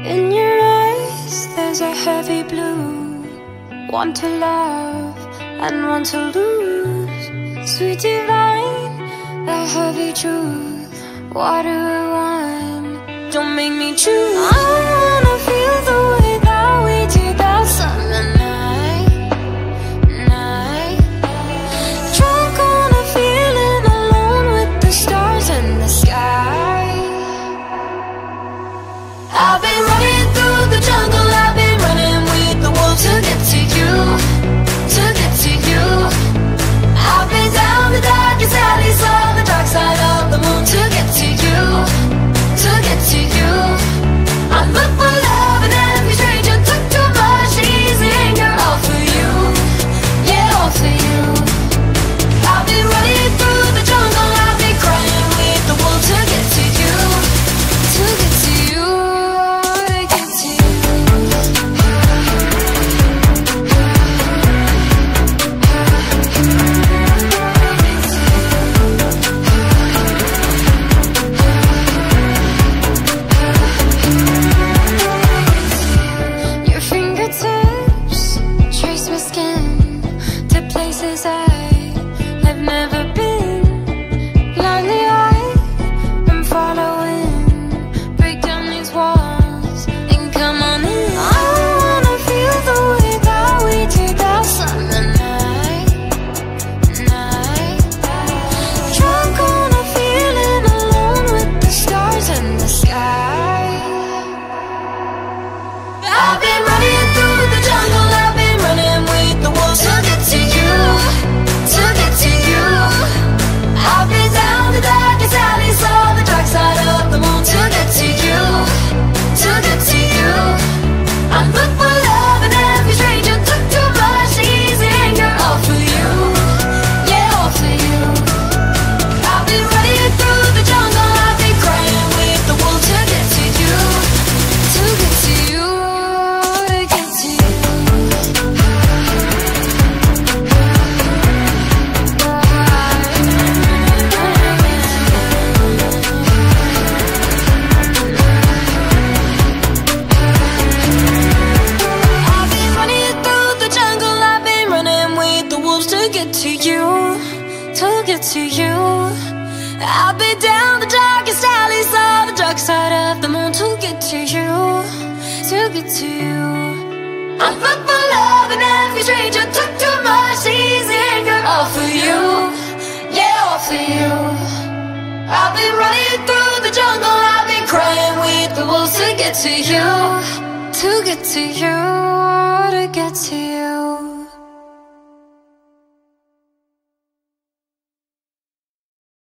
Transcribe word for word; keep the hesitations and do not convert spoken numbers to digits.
In your eyes there's a heavy blue, one to love and one to lose. Sweet divine, the heavy truth, water or wine, don't make me choose. I wanna feel the way that we did that summer night, night. Drunk on a feeling, alone with the stars in the sky. I've been running through the jungle, I've been running with the wolves to get to you, to get to you. I've been down the darkest alleys, saw the dark side of the moon to get to you, to get to you. I look for love and every stranger took too much easy anger, all for you, yeah, all for you. I've been running through the jungle, I've been crying with the wolves to get to you, to get to you. To you, I've been down the darkest alleys, saw the dark side of the moon to get to you, to get to you. I look for love and every stranger took too much easy anger, all for you, yeah, all for you. I've been running through the jungle, I've been crying with the wolves to get to you, to get to you, to get to you.